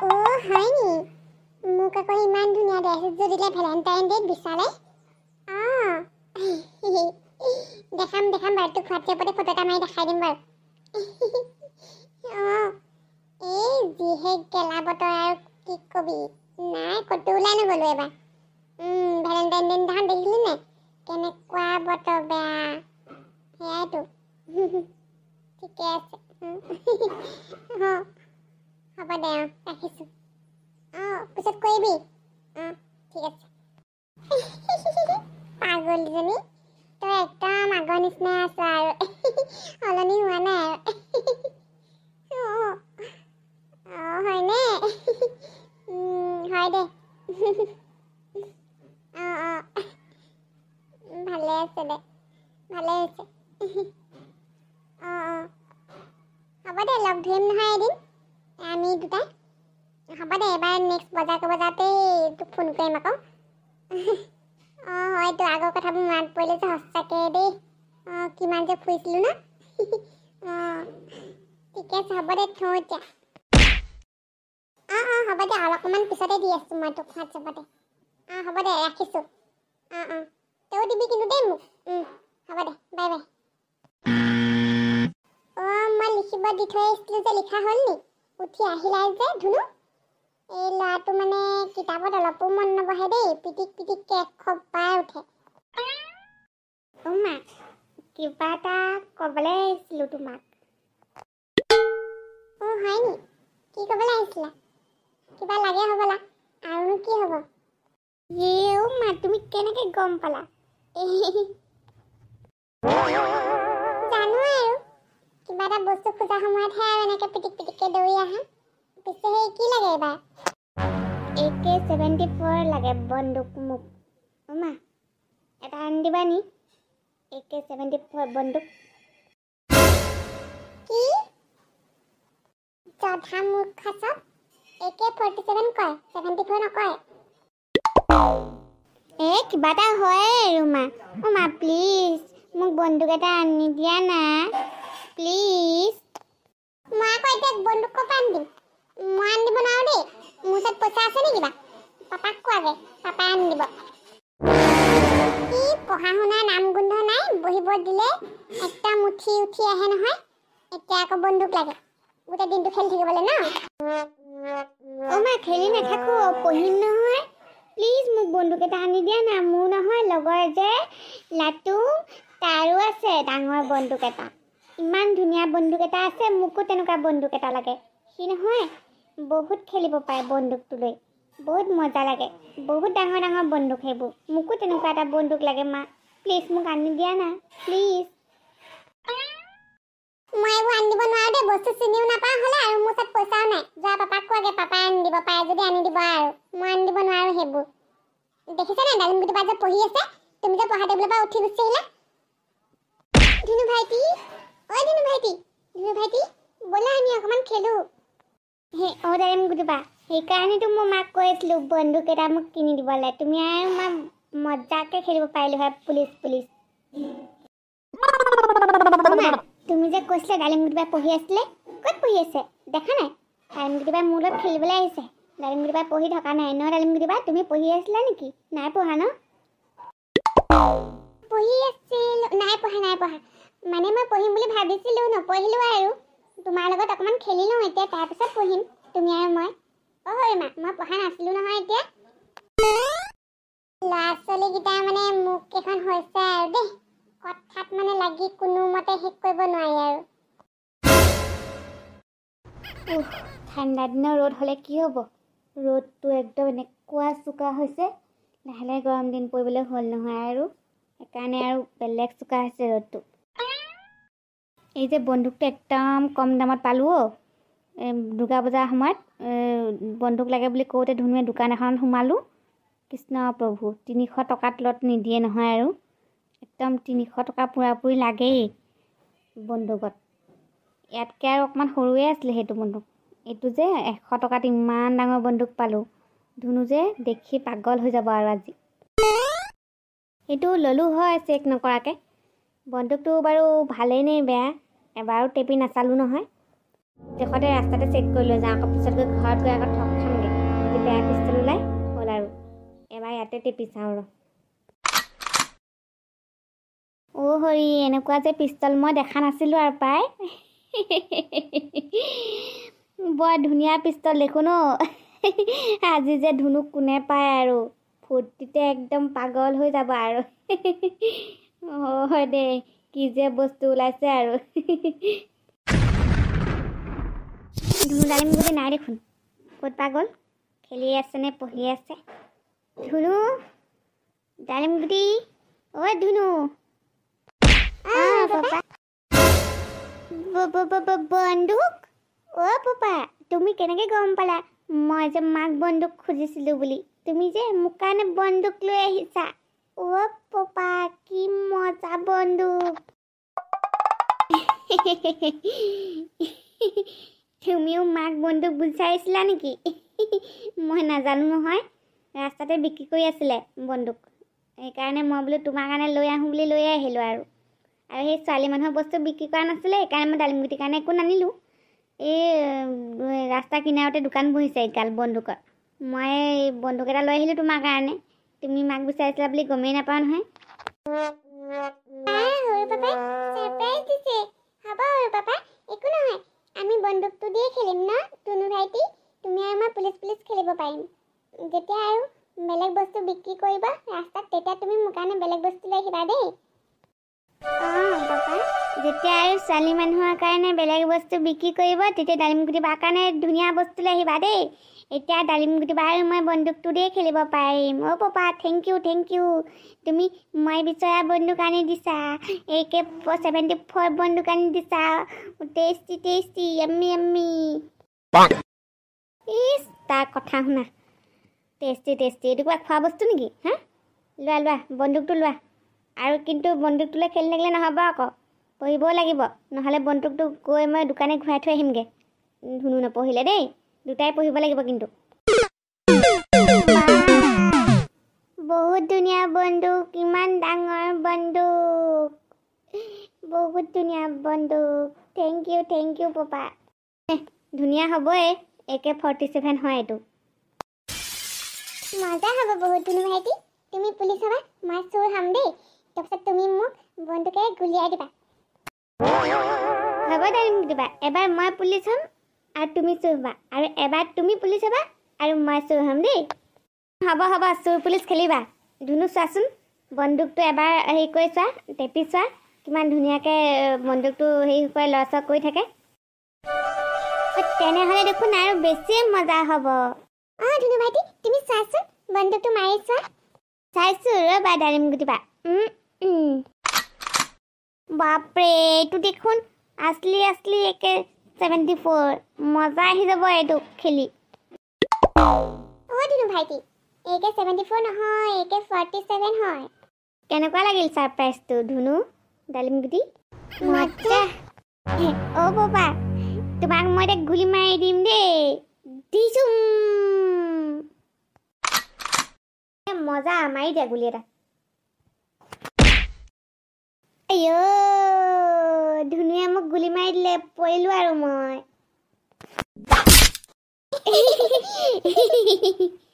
হয় নি মোক আকৌ ইমান ধুনীয়া ড্ৰেছ এযোৰ দিলে ভেলেণ্টাইন ডেত বিচাৰে দেখাম বাৰু তোক হোৱাটছএপতে ফটো এটা মাৰি দেখাই দিম বাৰু এই যিহে গেলা বতৰ আৰু কি কবি নাই ক'তো ওলাই নগ'লো এবাৰ ভেলেণ্টাইন ডে দিনাখন দেখিলি নে কেনেকুৱা বতৰ বেয়া সেয়াইতো ঠিকে আছে হ'ব দে ৰাখিছোঁ পিছত কৰিবি ঠিক আছে পাগলজনী তই একদম আগৰ নিচিনাই আছ আৰু সলনি হোৱা নাই আৰু হয়নে হয় দে ভালে আছে দে ভালে হৈছে হ'ব দে লগ ধৰিম নহয় এদিন আমি দুটাই হ'ব দে এবাৰ নেক্সট বজাৰ কৰিব যাওঁতেই তোক ফোন কৰিম আকৌ হয়তো আগৰ কথাবোৰ মনত পৰিলে যে সঁচাকৈ দেই কিমান যে ফুৰিছিলোঁ ন ঠিকে আছে হ'ব দে থওঁ এতিয়া হ'ব দে অলপমান পিছতে দি আছোঁ মই তোক হোৱাটছএপতে হ'ব দে ৰাখিছোঁ তইও দিবি কিন্তু দেই মোক হ'ব দে বাই বাই মই লিখিব দি থৈ আহিছিলোঁ যে লিখা হ'ল নি উঠি আহিলাই যে ধুনু এই ল'ৰাটো মানে কিতাপত অলপো মন নবহে দেই পিটিককৈ এসোপাই উঠে মা কিবা এটা ক'বলৈ আহিছিলোঁ তোমাক হয় নি কি ক'বলৈ আহিছিলা কিবা লাগে হ'বলা আৰু কি হ'ব মা তুমি কেনেকৈ গম পালা জানো আৰু কিবা এটা বস্তু খোজা সময়তহে আৰু এনেকৈ পিটিককৈ দৌৰি আহা পিছে সেই কি লাগে এইবাৰ AK-74 লাগে বন্দুক মোক মা এটা আনি দিবা নি AK-74 বন্দুক কি জধা মূৰ্খ চব AK-47 কয় 74 নকয় কিবা এটা হয় আৰু মা প্লিজ মোক বন্দুক এটা আনি দিয়া না প্লিজ মই আকৌ এতিয়া বন্দুক ক'ৰ পৰা আনি দিম মই আনি দিব নোৱাৰোঁ দেই মোৰ ওচৰত পইচা আছে নে কিবা পাপাক কোৱাগৈ পাপাই আনি দিব কি পঢ়া শুনাৰ নাম গোন্ধ নাই বহিব দিলে একদম উঠি আহে নহয় এতিয়া আকৌ বন্দুক লাগে গোটেই দিনটো খেলি থাকিবলৈ ন মা খেলি নাথাকোঁ পঢ়িম নহয় প্লিজ মোক বন্দুক এটা আনি দিয়া না মোৰ নহয় লগৰ যে লাটু তাৰো আছে ডাঙৰ বন্দুক এটা ইমান ধুনীয়া বন্দুক এটা আছে মোকো তেনেকুৱা বন্দুক এটা লাগে সি নহয় বহুত খেলিব পাৰে বন্দুকটো লৈ বহুত মজা লাগে বহুত ডাঙৰ বন্দুক সেইবোৰ মোকো তেনেকুৱা এটা বন্দুক লাগে মা প্লিজ মোক আনি দিয়া না প্লিজ মই এইবোৰ আনি দিব নোৱাৰোঁ দেই বস্তু চিনিও নাপাওঁ হ'লে আৰু মোৰ ওচৰত পইচাও নাই যোৱা পাপাক কোৱাগৈ পাপাই আনি দিব পাৰে যদি আনি দিব আৰু মই আনি দিব নোৱাৰোঁ সেইবোৰ দেখিছা নাই ডালিমগুটি যে পঢ়ি আছে তুমি যে পঢ়া টেবুলৰ পৰা উঠি গুচি আহিলা ধুনু ভাইটি ব'লা আমি অকণমান খেলোঁ ডালিমগুটি সেইকাৰণেতো মই মাক কৈ আছিলোঁ বন্দুক এটা মোক কিনি দিবলৈ তুমি আৰু মই মজাকৈ খেলিব পাৰিলোঁ হয় পুলিচ তুমি যে কৈছিলা ডালিমগুটি পঢ়ি আছিলে ক'ত পঢ়ি আছে দেখা নাই ডালিমগুটি মোৰ লগত খেলিবলৈ আহিছে ডালিমগুটি পঢ়ি থকা নাই ন ডালিমগুটি তুমি পঢ়ি আছিলা নেকি নাই পঢ়া ন পঢ়ি আছিল নাই পঢ়া মানে মই পঢ়িম বুলি ভাবিছিলোঁ নপঢ়িলোঁ আৰু তোমাৰ লগত অকণমান খেলি লওঁ এতিয়া তাৰপিছত পঢ়িম তুমি আৰু মই মা মই পঢ়া নাছিলোঁ নহয় এতিয়া ল'ৰা ছোৱালীকেইটা মানে মুখ কেইখন হৈছে আৰু দেই কথাত মানে লাগি কোনোমতে শেষ কৰিব নোৱাৰি আৰু ঠাণ্ডা দিনৰ ৰ'দ হ'লে কি হ'ব ৰ'দটো একদম এনেকুৱা চোকা হৈছে লাহে লাহে গৰম দিন পৰিবলৈ হ'ল নহয় আৰু সেইকাৰণে আৰু বেলেগ চোকা হৈছে ৰ'দটো এই যে বন্দুকটো একদম কম দামত পালোঁ দুৰ্গা পূজাৰ সময়ত বন্দুক লাগে বুলি কওঁতে ধুনুৱে দোকান এখনত সোমালোঁ কৃষ্ণ প্ৰভু 300 টকাৰ তলত নিদিয়ে নহয় আৰু একদম 300 টকা পূৰাপূৰি লাগেই বন্দুকত ইয়াতকৈ আৰু অকণমান সৰুৱে আছিলে সেইটো বন্দুক এইটো যে 100 টকাত ইমান ডাঙৰ বন্দুক পালোঁ ধুনু যে দেখি পাগল হৈ যাব আৰু আজি এইটো ল'লোঁ হয় চেক নকৰাকৈ বন্দুকটো বাৰু ভালেই নে বেয়া এবাৰো টেপি নাচালোঁ নহয় দেখতে ৰাস্তাতে চেক কৰি লৈ যাওঁ, আকৌ পিছত গৈ ঘৰত গৈ আকৌ ঠগ খামগৈ। যদি বেয়া পিষ্টল ওলাই হ'ল আৰু এবাৰ ইয়াতে টিপি চাওঁ ৰ। অ' হৰি, এনেকুৱা যে পিষ্টল মই দেখা নাছিলোঁ আৰু পাই। বৰ ধুনীয়া পিষ্টল দেখোন অ'। আজি যে ধুনুক কোনে পায় আৰু ফূৰ্তিতে একদম পাগল হৈ যাব আৰু। হয় দে, কি যে বস্তু ওলাইছে আৰু। ধুনু ডালিমগুটি নাই দেখোন, ক'ত পাগল? খেলি আছে নে পঢ়ি আছে? ধুনু ডালিমগুটি, অ' ধুনু। বন্দুক? অ' পাপা, তুমি কেনেকৈ গম পালা মই যে মাক বন্দুক খুজিছিলোঁ বুলি? তুমি যে মোক কাৰণে বন্দুক লৈ আহিছা। অ' পাপা, কি মজা বন্দুক। তুমিও মাক বন্দুক বিচাৰিছিলা নেকি? মই নাজানো নহয়, ৰাস্তাতে বিক্ৰী কৰি আছিলে বন্দুক, সেইকাৰণে মই বোলো তোমাৰ কাৰণে লৈ আহোঁ বুলি লৈ আহিলোঁ আৰু সেই ছোৱালী মানুহৰ বস্তু বিক্ৰী কৰা নাছিলে, সেইকাৰণে মই ডালিমগুটিৰ কাৰণে একো নানিলোঁ। এই ৰাস্তা কিনাৰতে দোকান বহিছে এগাল বন্দুকৰ, মই বন্দুক এটা লৈ আহিলোঁ তোমাৰ কাৰণে। তুমি মাক বিচাৰিছিলা বুলি গমেই নাপাওঁ নহয়। আমি বন্দুকটো দিয়ে খেলিম ন টুনু ভাইটি? তুমি আৰু মই পুলিচ পুলিচ খেলিব পাৰিম। যেতিয়া আৰু বেলেগ বস্তু বিক্ৰী কৰিব ৰাস্তাত, তেতিয়া তুমি মোৰ কাৰণে বেলেগ বস্তু লৈ আহিবা দেই। অঁ পাপা, যেতিয়া আৰু ছোৱালী মানুহৰ কাৰণে বেলেগ বস্তু বিক্ৰী কৰিব, তেতিয়া ডালিমগুটি বাৰ কাৰণে ধুনীয়া বস্তু লৈ আহিবা দেই। এতিয়া ডালিমগুটি বাৰ আৰু মই বন্দুকটো দিয়ে খেলিব পাৰিম। অ' papa, thank you thank you. তুমি মই বিচৰা বন্দুক আনি দিছা, AK-74 বন্দুক আনি দিছা। Tasty tasty, yummy yummy. ইছ, তাৰ কথা শুনা। টেষ্টি টেষ্টি, এইটো কিবা খোৱা বস্তু নেকি? হা, লোৱা লোৱা বন্দুকটো লোৱা। আৰু কিন্তু বন্দুকটোলৈ খেলি থাকিলে নহ'ব আকৌ, পঢ়িবও লাগিব, নহ'লে বন্দুকটো গৈ মই দোকানে ঘূৰাই থৈ আহিমগৈ। ধুনু নপঢ়িলে দেই, দুটাই পঢ়িব লাগিব কিন্তু। বহুত ধুনীয়া বন্দুক, ইমান ডাঙৰ বন্দুক, বহুত ধুনীয়া বন্দুক। Thank you papa. ধুনীয়া হ'বই, AK-47 হয় এইটো। মজা হ'ব বহুত ধুনু ভাইটি। তুমি পুলিচ হ'বা, মই চোৰ হ'ম দেই। তাৰপিছত তুমি মোক বন্দুকেৰে গুলিয়াই দিবা। হ'ব ডালিমগুটি বা, এবাৰ মই পুলিচ হ'ম আৰু তুমি চোৰ হ'বা, আৰু এবাৰ তুমি পুলিচ হ'বা আৰু মই চোৰ হ'ম দেই। হ'ব চোৰ পুলিচ খেলিবা। ধুনু চোৱাচোন, বন্দুকটো এবাৰ হেৰি কৰি চোৱা, টেপি চোৱা, কিমান ধুনীয়াকৈ বন্দুকটো হেৰি কৰি লৰচৰ কৰি থাকে। তেনেহ'লে দেখোন আৰু বেছিয়ে মজা হ'ব। অঁ ধুনু ভাইটি, তুমি চোৱাচোন, বন্দুকটো মাৰি চোৱা। চাইছোঁ ৰ'বা ডালিমগুটি বা। বাপৰে, এইটো দেখোন আছলি AK-74। মজা আহি যাব এইটো খেলি। অ' ধুনু ভাইটি, AK-74 নহয়, AK-47 হয়। কেনেকুৱা লাগিল ছাৰপ্ৰাইজটো ধুনু ডালিমগুটি? মজা। অ' পাপা, তোমাক মই এতিয়া গুলি মাৰি দিম দেই। দিছোঁ। মজা, মাৰি দিয়া গুলি এটা। আইঅ', ধুনুৱে মোক গুলি মাৰি দিলে, পৰিলোঁ আৰু মই।